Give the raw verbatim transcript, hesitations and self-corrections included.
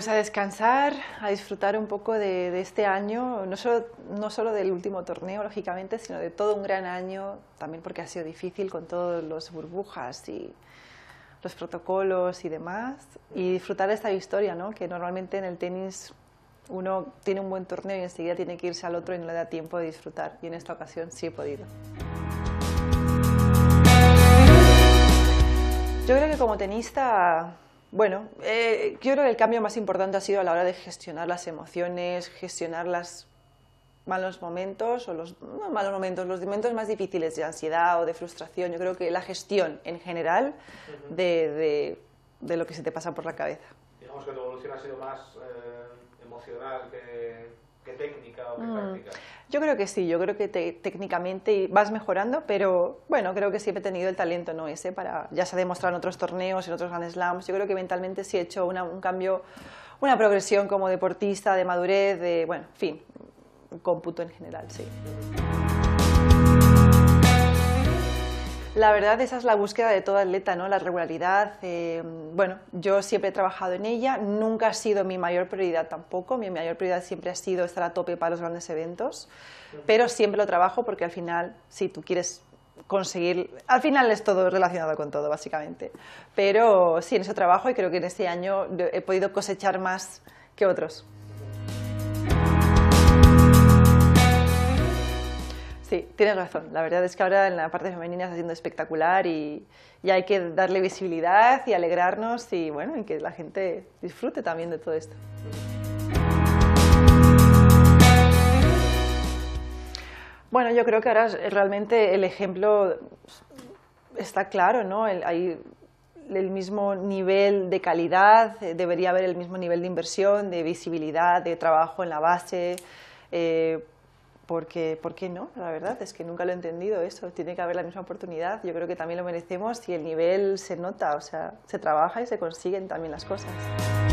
Pues a descansar, a disfrutar un poco de, de este año, no solo, no solo del último torneo, lógicamente, sino de todo un gran año, también porque ha sido difícil con todas las burbujas y los protocolos y demás, y disfrutar de esta victoria, ¿no? Que normalmente en el tenis uno tiene un buen torneo y enseguida tiene que irse al otro y no le da tiempo de disfrutar, y en esta ocasión sí he podido. Yo creo que como tenista, bueno, eh, yo creo que el cambio más importante ha sido a la hora de gestionar las emociones, gestionar los malos momentos, o los no malos momentos, los momentos más difíciles de ansiedad o de frustración. Yo creo que la gestión en general de, de, de lo que se te pasa por la cabeza. Digamos que tu evolución ha sido más eh, emocional que, que técnica o que Mm. táctica. Yo creo que sí, yo creo que te, técnicamente vas mejorando, pero bueno, creo que siempre he tenido el talento, ¿no? Ese para, ya se ha demostrado en otros torneos, en otros Grand Slams. Yo creo que mentalmente sí he hecho una, un cambio, una progresión como deportista, de madurez, de, bueno, en fin, un cómputo en general, sí. La verdad, esa es la búsqueda de todo atleta, ¿no? La regularidad. Eh, bueno, yo siempre he trabajado en ella, nunca ha sido mi mayor prioridad tampoco. Mi mayor prioridad siempre ha sido estar a tope para los grandes eventos, pero siempre lo trabajo porque al final, si tú quieres conseguir, al final es todo relacionado con todo, básicamente. Pero sí, en eso trabajo y creo que en este año he podido cosechar más que otros. Sí, tienes razón. La verdad es que ahora en la parte femenina está siendo espectacular y, y hay que darle visibilidad y alegrarnos y, bueno, y que la gente disfrute también de todo esto. Bueno, yo creo que ahora realmente el ejemplo está claro, ¿no? El, hay el mismo nivel de calidad, debería haber el mismo nivel de inversión, de visibilidad, de trabajo en la base. Eh, Porque, ¿por qué no? La verdad es que nunca lo he entendido eso. Tiene que haber la misma oportunidad. Yo creo que también lo merecemos y el nivel se nota, o sea, se trabaja y se consiguen también las cosas.